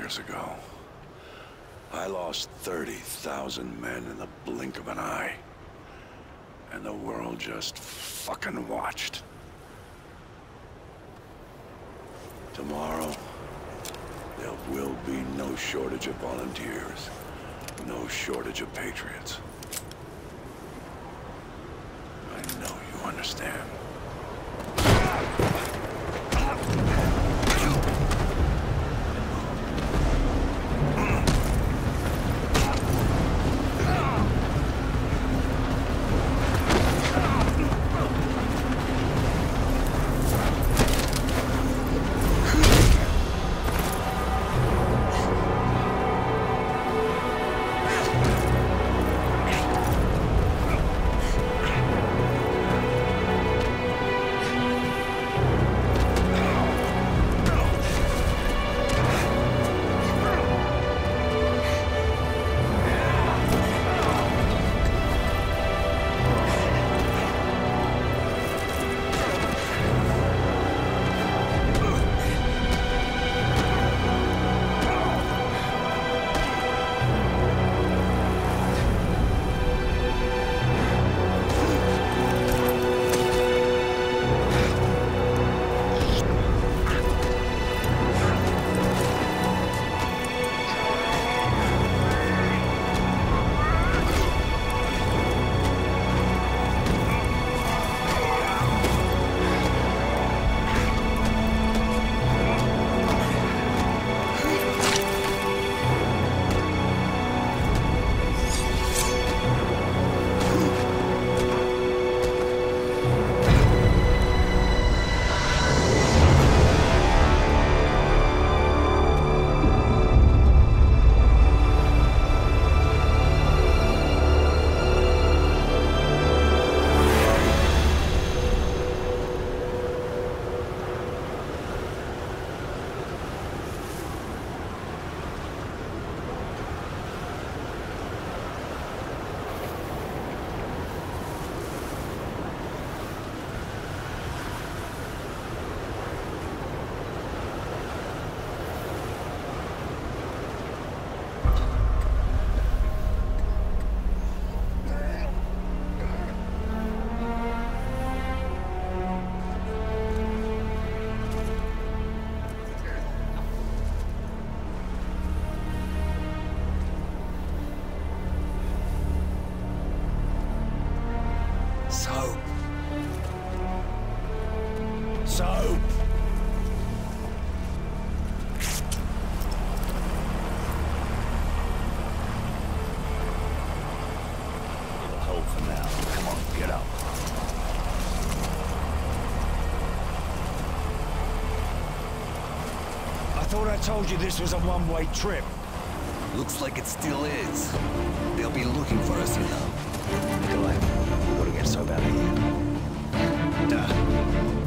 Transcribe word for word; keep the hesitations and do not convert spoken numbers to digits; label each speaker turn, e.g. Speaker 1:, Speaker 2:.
Speaker 1: years ago. I lost thirty thousand men in the blink of an eye. And the world just fucking watched. Tomorrow, there will be no shortage of volunteers. No shortage of patriots. I know you understand.
Speaker 2: I told you this was a one-way trip.
Speaker 3: Looks like it still is. They'll be looking for us, you know.
Speaker 2: Guy, we gotta get so out of here. Duh.